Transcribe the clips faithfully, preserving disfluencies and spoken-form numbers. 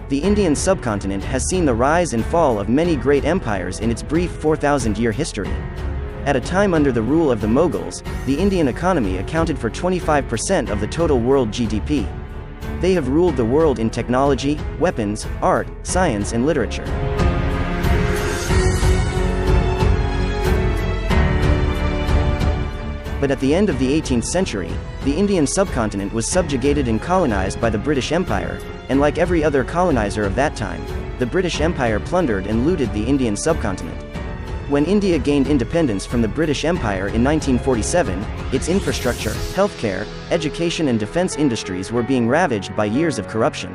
The Indian subcontinent has seen the rise and fall of many great empires in its brief four thousand year history. At a time under the rule of the Mughals, the Indian economy accounted for twenty-five percent of the total world G D P. They have ruled the world in technology, weapons, art, science and literature. But at the end of the eighteenth century, the Indian subcontinent was subjugated and colonized by the British Empire, and like every other colonizer of that time, the British Empire plundered and looted the Indian subcontinent. When India gained independence from the British Empire in nineteen forty-seven, its infrastructure, healthcare, education and defense industries were being ravaged by years of corruption.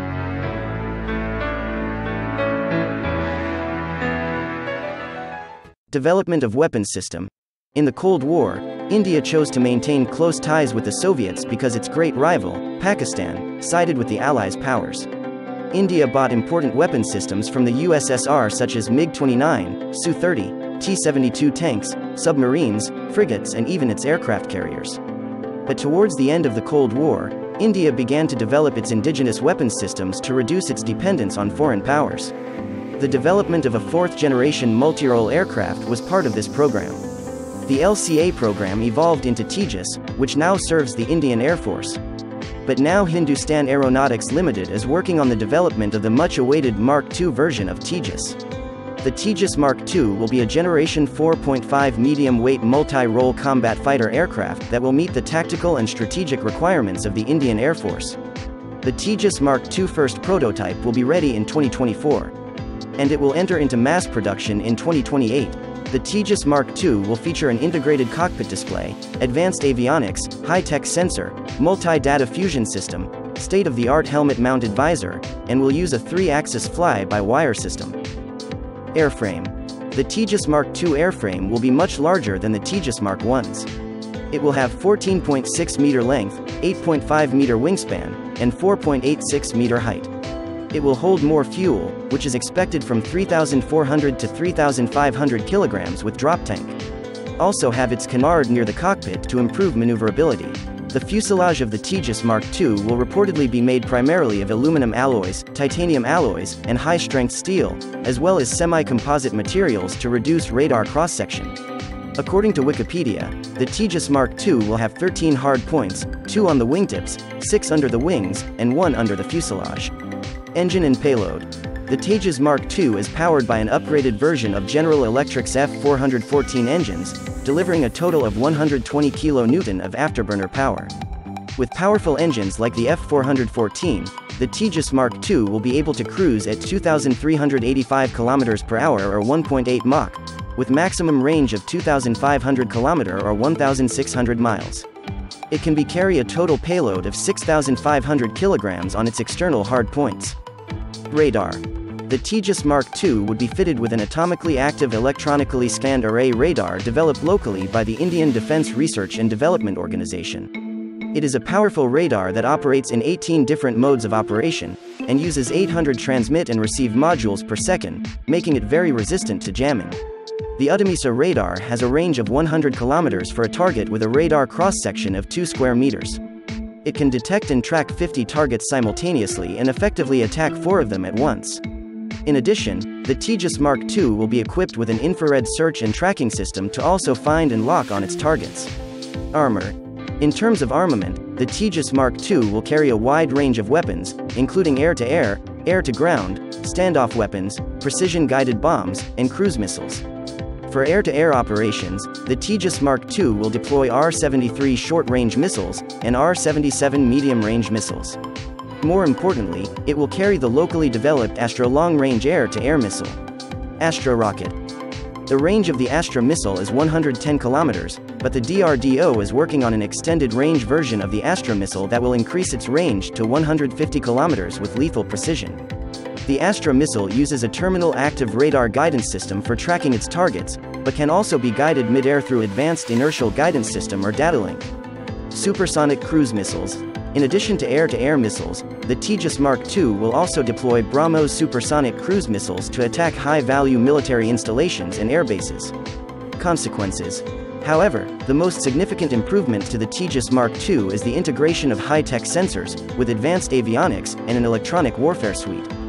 Development of weapons system. In the Cold War, India chose to maintain close ties with the Soviets because its great rival, Pakistan, sided with the Allies' powers. India bought important weapon systems from the U S S R such as MiG twenty-nine, S U thirty, T seventy-two tanks, submarines, frigates and even its aircraft carriers. But towards the end of the Cold War, India began to develop its indigenous weapons systems to reduce its dependence on foreign powers. The development of a fourth-generation multirole aircraft was part of this program. The L C A program evolved into Tejas, which now serves the Indian Air Force. But now Hindustan Aeronautics Limited is working on the development of the much-awaited Mark two version of Tejas. The Tejas Mark two will be a Generation four point five medium-weight multi-role combat fighter aircraft that will meet the tactical and strategic requirements of the Indian Air Force. The Tejas Mark two first prototype will be ready in twenty twenty-four. And it will enter into mass production in twenty twenty-eight. The Tejas Mark two will feature an integrated cockpit display, advanced avionics, high-tech sensor, multi-data fusion system, state-of-the-art helmet-mounted visor, and will use a three-axis fly-by-wire system. Airframe. The Tejas Mark two airframe will be much larger than the Tejas Mark ones. It will have fourteen point six meter length, eight point five meter wingspan, and four point eight six meter height. It will hold more fuel, which is expected from three thousand four hundred to three thousand five hundred kilograms with drop tank. Also have its canard near the cockpit to improve maneuverability. The fuselage of the Tejas Mark two will reportedly be made primarily of aluminum alloys, titanium alloys, and high-strength steel, as well as semi-composite materials to reduce radar cross-section. According to Wikipedia, the Tejas Mark two will have thirteen hard points, two on the wingtips, six under the wings, and one under the fuselage. Engine and payload. The Tejas Mark two is powered by an upgraded version of General Electric's F four fourteen engines, delivering a total of one hundred twenty kilonewtons of afterburner power. With powerful engines like the F four fourteen, the Tejas Mark two will be able to cruise at two thousand three hundred eighty-five kilometers per hour or one point eight Mach, with maximum range of two thousand five hundred kilometers or one thousand six hundred miles. It can be carry a total payload of six thousand five hundred kilograms on its external hard points. Radar. The Tejas Mark two would be fitted with an atomically active electronically scanned array radar developed locally by the Indian Defence Research and Development Organization. It is a powerful radar that operates in eighteen different modes of operation, and uses eight hundred transmit and receive modules per second, making it very resistant to jamming. The AESA radar has a range of one hundred kilometers for a target with a radar cross-section of two square meters. It can detect and track fifty targets simultaneously and effectively attack four of them at once. In addition, the Tejas Mark two will be equipped with an infrared search and tracking system to also find and lock on its targets. Armor. In terms of armament, the Tejas Mark two will carry a wide range of weapons, including air-to-air, air-to-ground, standoff weapons, precision-guided bombs, and cruise missiles. For air-to-air operations, the Tejas Mark two will deploy R seventy-three short-range missiles, and R seventy-seven medium-range missiles. More importantly, it will carry the locally developed Astra long-range air-to-air missile. Astra rocket. The range of the Astra missile is one hundred ten kilometers, but the D R D O is working on an extended-range version of the Astra missile that will increase its range to one hundred fifty kilometers with lethal precision. The Astra missile uses a terminal active radar guidance system for tracking its targets, but can also be guided mid-air through Advanced Inertial Guidance System or data link. Supersonic cruise missiles. In addition to air-to-air missiles, the Tejas Mark two will also deploy BrahMos supersonic cruise missiles to attack high-value military installations and air bases. Consequences. However, the most significant improvement to the Tejas Mark two is the integration of high-tech sensors, with advanced avionics, and an electronic warfare suite.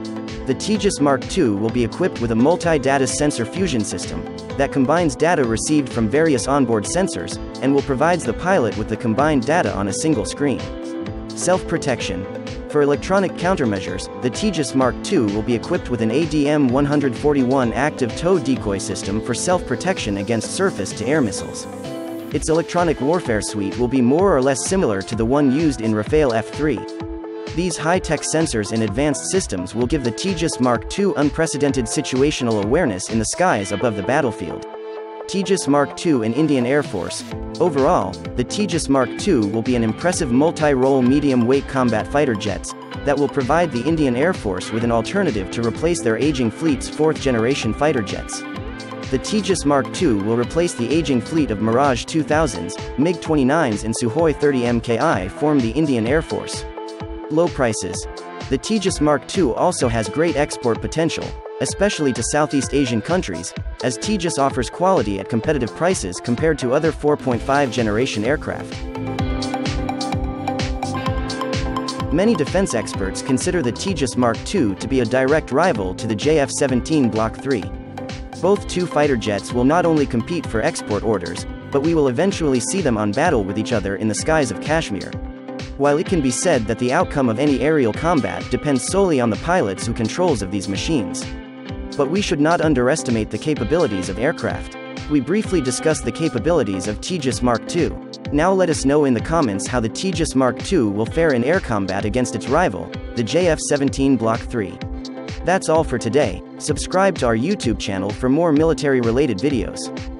The Tejas Mark two will be equipped with a multi-data sensor fusion system that combines data received from various onboard sensors, and will provide the pilot with the combined data on a single screen. Self-protection. For electronic countermeasures, the Tejas Mark two will be equipped with an A D M one forty-one active tow decoy system for self-protection against surface-to-air missiles. Its electronic warfare suite will be more or less similar to the one used in Rafale F three. These high-tech sensors and advanced systems will give the Tejas Mark two unprecedented situational awareness in the skies above the battlefield. Tejas Mark two and Indian Air Force. Overall, the Tejas Mark two will be an impressive multi-role medium-weight combat fighter jets that will provide the Indian Air Force with an alternative to replace their aging fleet's fourth-generation fighter jets. The Tejas Mark two will replace the aging fleet of Mirage two thousands, MiG twenty-nines and Sukhoi thirty M K I form the Indian Air Force. Low prices. The Tejas Mark two also has great export potential, especially to Southeast Asian countries, as Tejas offers quality at competitive prices compared to other four point five generation aircraft. Many defense experts consider the Tejas Mark two to be a direct rival to the J F seventeen Block three. Both two fighter jets will not only compete for export orders, but we will eventually see them on battle with each other in the skies of Kashmir. While it can be said that the outcome of any aerial combat depends solely on the pilots who controls of these machines. But we should not underestimate the capabilities of aircraft. We briefly discussed the capabilities of Tejas Mark two. Now let us know in the comments how the Tejas Mark two will fare in air combat against its rival, the J F seventeen Block three. That's all for today. Subscribe to our YouTube channel for more military-related videos.